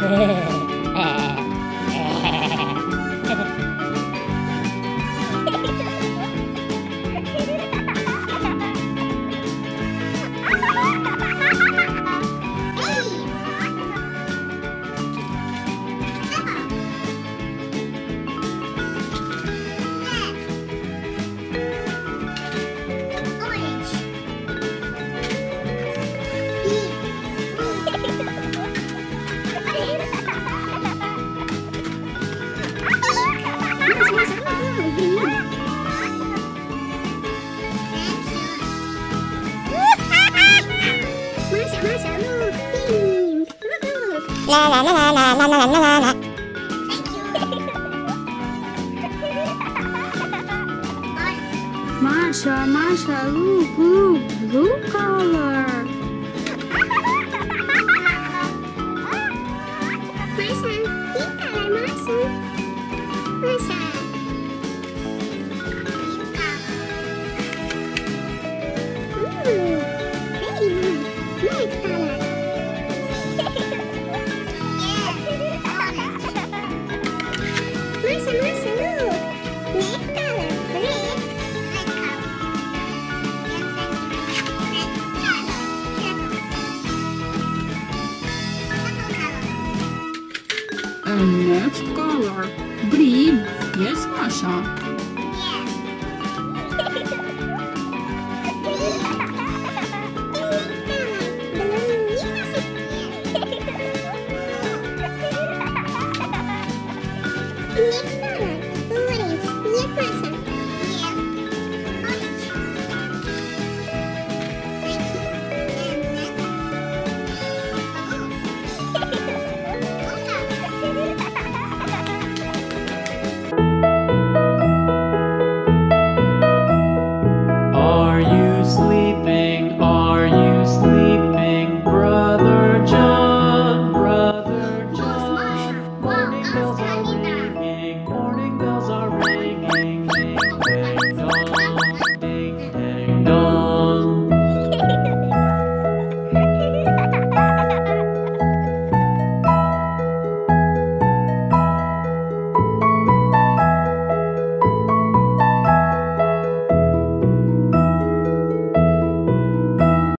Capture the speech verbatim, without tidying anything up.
La la la la la la la la la la. Masha, Masha, look, look, blue color. Masha, pink color, Masha. Masha. Ooh, very nice. Next color. Masha, Masha, look. Next color, red. Red color. And next color, green. Yes, Masha. Next